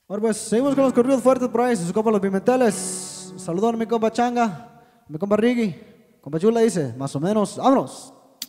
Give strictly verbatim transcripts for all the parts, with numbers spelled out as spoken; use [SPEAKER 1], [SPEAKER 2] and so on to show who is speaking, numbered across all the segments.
[SPEAKER 1] Ahora pues, seguimos con los corridos fuertes por ahí, sus compas los Pimenteles. Saludón a mi compa Changa, mi compa Ricky, compa Chula dice, más o menos, vámonos.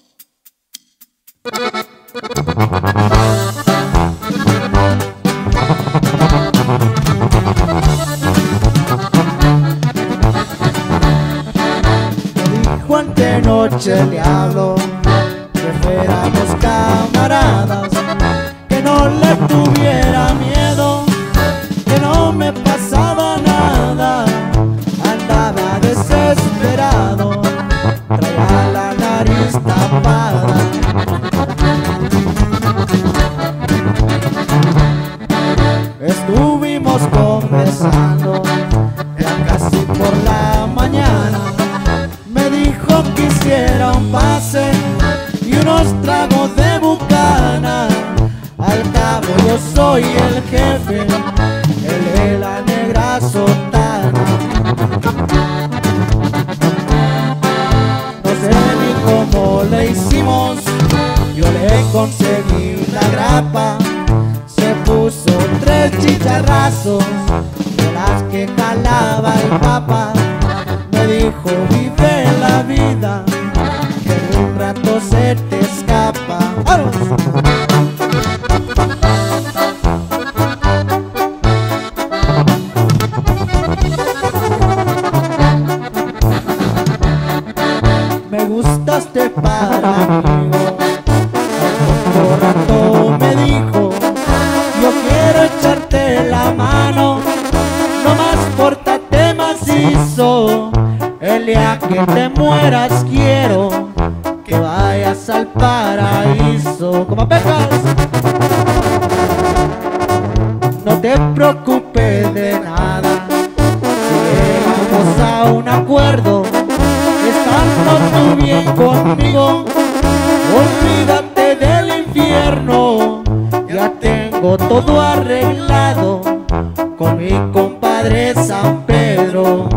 [SPEAKER 1] Me dijo antenoche el diablo que fuéramos camaradas, que no le tuviera miedo, que no me pasaba nada. Andaba desesperado, traía la nariz tapada. Estuvimos conversando ya casi por la mañana. Me dijo que hiciera un pase y unos tragos de bucana. Al cabo yo soy el jefe, él es la negra sotana. No sé ni cómo le hicimos, yo le conseguí la grapa. Se puso tres chicharrazos de las que jalaba el papa. Me dijo vive la vida, que en un rato se te escapa. ¡Vamos! Me gustaste para amigo, por rato me dijo, yo quiero echarte la mano, nomás pórtate macizo. El día que te mueras quiero que vayas al paraíso. Como pecas, no te preocupes de nada, si llegamos a un acuerdo, estando tú bien conmigo, olvídate del infierno. Ya tengo todo arreglado con mi compadre San Pedro.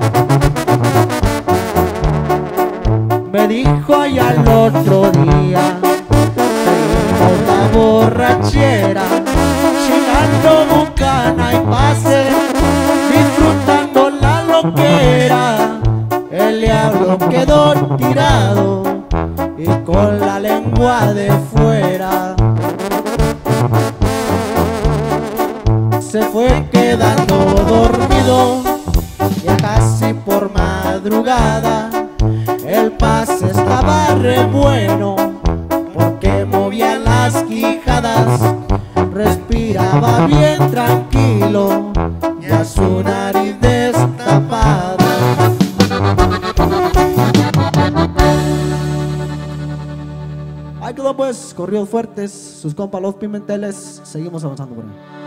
[SPEAKER 1] Me dijo allá al otro día, seguimos la borrachera, chingando bucana y pase, disfrutando la loquera. El diablo quedó tirado y con la lengua de fuera. Se fue quedando dormido ya casi por madrugada. El pase estaba re bueno porque movía las quijadas, respiraba bien tranquilo, ya su nariz destapada. Ahí quedó pues, corridos fuertes, sus compas los Pimenteles, seguimos avanzando por ahí.